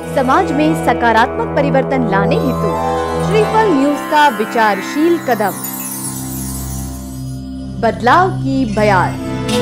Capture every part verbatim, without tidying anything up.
समाज में सकारात्मक परिवर्तन लाने हेतु श्रीफल न्यूज का विचारशील कदम। बदलाव की बयार।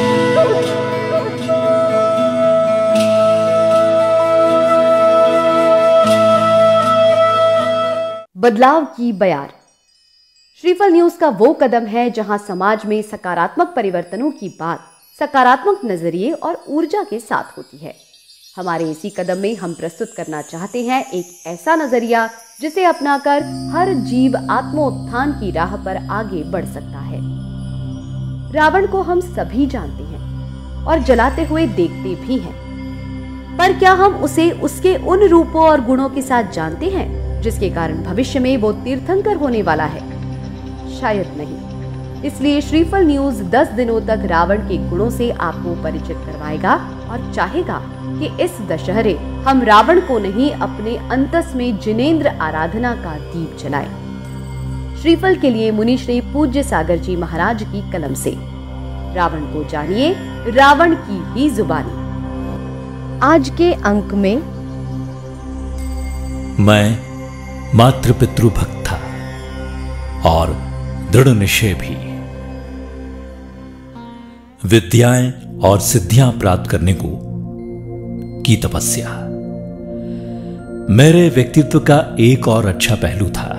बदलाव की बयार श्रीफल न्यूज का वो कदम है जहां समाज में सकारात्मक परिवर्तनों की बात सकारात्मक नजरिए और ऊर्जा के साथ होती है। हमारे इसी कदम में हम प्रस्तुत करना चाहते हैं एक ऐसा नजरिया जिसे अपनाकर हर जीव आत्मोत्थान की राह पर आगे बढ़ सकता है। रावण को हम सभी जानते हैं और जलाते हुए देखते भी हैं, पर क्या हम उसे उसके उन रूपों और गुणों के साथ जानते हैं जिसके कारण भविष्य में वो तीर्थंकर होने वाला है? शायद नहीं। इसलिए श्रीफल न्यूज दस दिनों तक रावण के गुणों से आपको परिचित करवाएगा और चाहेगा कि इस दशहरे हम रावण को नहीं अपने अंतस में जिनेंद्र आराधना का दीप जलाएं। श्रीफल के लिए मुनि श्री पूज्य सागर जी महाराज की कलम से रावण को जानिए रावण की ही जुबानी। आज के अंक में मैं मातृपितृ भक्त था और दृढ़ निश्चय भी। विद्याएं और सिद्धियां प्राप्त करने को की तपस्या मेरे व्यक्तित्व का एक और अच्छा पहलू था।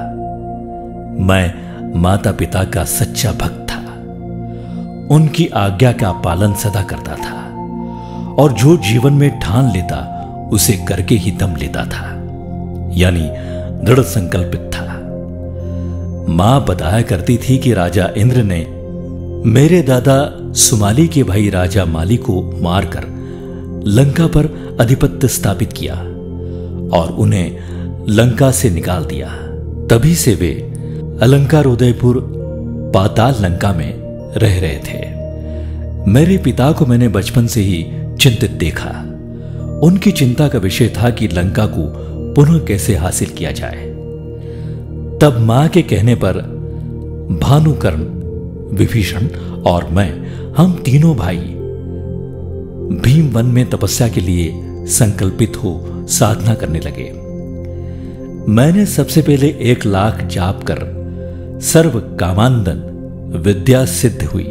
मैं माता पिता का सच्चा भक्त था, उनकी आज्ञा का पालन सदा करता था और जो जीवन में ठान लेता उसे करके ही दम लेता था, यानी दृढ़ संकल्पित था। मां बताया करती थी कि राजा इंद्र ने मेरे दादा सुमाली के भाई राजा माली को मारकर लंका पर अधिपत्य स्थापित किया और उन्हें लंका से निकाल दिया। तभी से वे अलंकार उदयपुर पाताल लंका में रह रहे थे। मेरे पिता को मैंने बचपन से ही चिंतित देखा। उनकी चिंता का विषय था कि लंका को पुनः कैसे हासिल किया जाए। तब मां के कहने पर भानुकर्ण, विभीषण और मैं, हम तीनों भाई भीम वन में तपस्या के लिए संकल्पित हो साधना करने लगे। मैंने सबसे पहले एक लाख जाप कर सर्व कामानंदन विद्या सिद्ध हुई,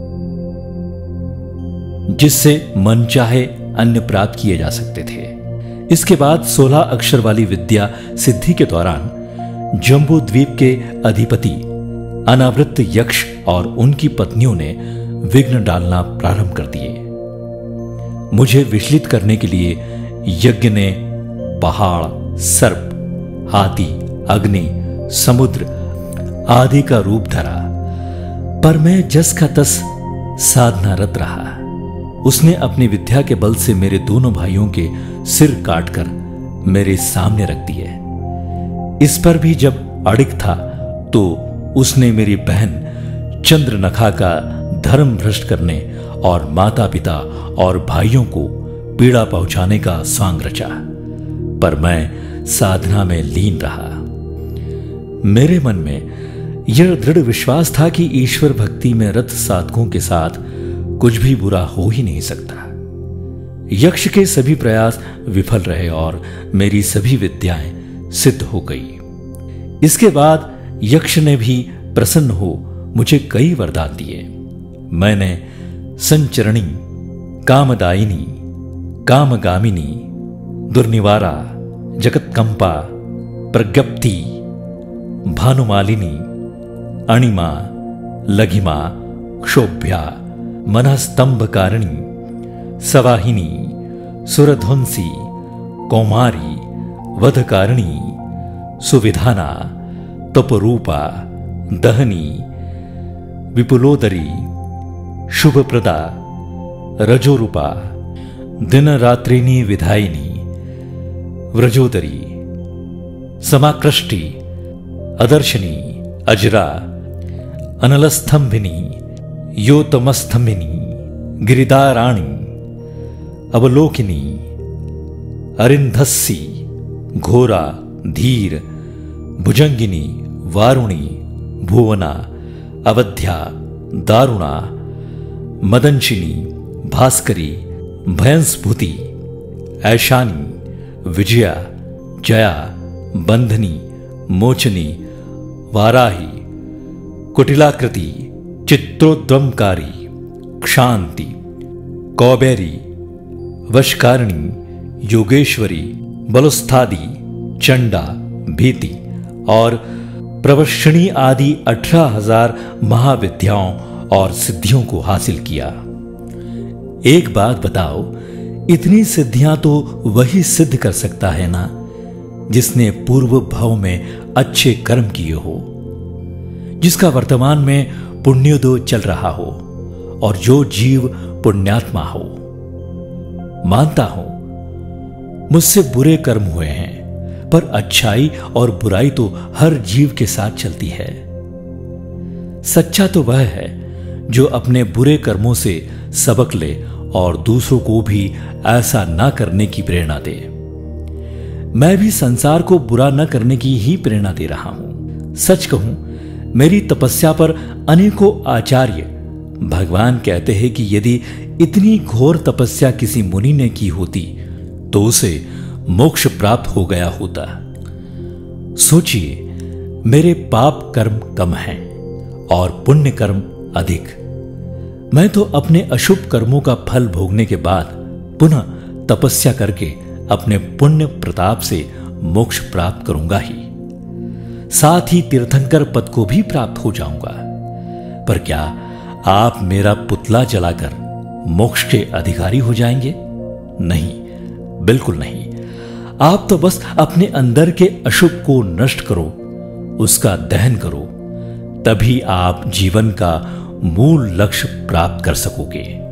जिससे मन चाहे अन्य प्राप्त किए जा सकते थे। इसके बाद सोलह अक्षर वाली विद्या सिद्धि के दौरान जम्बू द्वीप के अधिपति अनावृत यक्ष और उनकी पत्नियों ने विघ्न डालना प्रारंभ कर दिए। मुझे विचलित करने के लिए यज्ञ ने पहाड़, सर्प, हाथी, अग्नि, समुद्र आदि का रूप धरा, पर मैं जस का तस साधनारत रहा। उसने अपनी विद्या के बल से मेरे दोनों भाइयों के सिर काटकर मेरे सामने रख दिए। इस पर भी जब अड़िग था तो उसने मेरी बहन चंद्रनखा का धर्म भ्रष्ट करने और माता पिता और भाइयों को पीड़ा पहुंचाने का सांग रचा, पर मैं साधना में लीन रहा। मेरे मन में यह दृढ़ विश्वास था कि ईश्वर भक्ति में रत साधकों के साथ कुछ भी बुरा हो ही नहीं सकता। यक्ष के सभी प्रयास विफल रहे और मेरी सभी विद्याएं सिद्ध हो गई। इसके बाद यक्ष ने भी प्रसन्न हो मुझे कई वरदान दिए। मैंने संचरणी, कामदायिनी, कामगामिनी, दुर्निवारा, जगतकंपा, प्रज्ञप्ति, भानुमालिनी, अणिमा, लघिमा, क्षोभ्या, मनस्तंभकारिणी, सवाहिनी, सुरध्वंसी, कौमारी, वधकारिणी, सुविधाना, तपरूपा, दहनी, विपुलोदरी, शुभप्रदा, रजोरूपा, दिन रात्रिणी विधायिनी, व्रजोदरी, समाकृष्टि, अदर्शनी, अजरा, अनलस्तंभिनी, योतमस्तंभिनी, गिरिदाराणी, अवलोकिनी, अरिंधस्सी, घोरा, धीर, भुजंगिनी, वारुणी, भुवना, अवध्या, दारुणा, मदंशिनी, भास्करी, भयंस्भूति, ऐशानी, विजया, जया, बंधनी, मोचनी, वाराही, कुटिलाकृति, चित्रोद्यमकारी, क्षांति, कौबेरी, वशकारिणी, योगेश्वरी, बलस्थादी, चंडा, भीति और प्रवशिणी आदि अठारह हजार महाविद्याओं और सिद्धियों को हासिल किया। एक बात बताओ, इतनी सिद्धियां तो वही सिद्ध कर सकता है ना जिसने पूर्व भाव में अच्छे कर्म किए हो, जिसका वर्तमान में पुण्योदय चल रहा हो और जो जीव पुण्यात्मा हो। मानता हूं मुझसे बुरे कर्म हुए हैं, पर अच्छाई और बुराई तो हर जीव के साथ चलती है। सच्चा तो वह है जो अपने बुरे कर्मों से सबक ले और दूसरों को भी ऐसा ना करने की प्रेरणा दे। मैं भी संसार को बुरा न करने की ही प्रेरणा दे रहा हूं। सच कहूं, मेरी तपस्या पर अनेकों आचार्य भगवान कहते हैं कि यदि इतनी घोर तपस्या किसी मुनि ने की होती तो उसे मोक्ष प्राप्त हो गया होता। सोचिए, मेरे पाप कर्म कम हैं और पुण्य कर्म अधिक। मैं तो अपने अशुभ कर्मों का फल भोगने के बाद पुनः तपस्या करके अपने पुण्य प्रताप से मोक्ष प्राप्त करूंगा ही, साथ ही तीर्थंकर पद को भी प्राप्त हो जाऊंगा। पर क्या आप मेरा पुतला जलाकर मोक्ष के अधिकारी हो जाएंगे? नहीं, बिल्कुल नहीं। आप तो बस अपने अंदर के अशुभ को नष्ट करो, उसका दहन करो, तभी आप जीवन का मूल लक्ष्य प्राप्त कर सकोगे।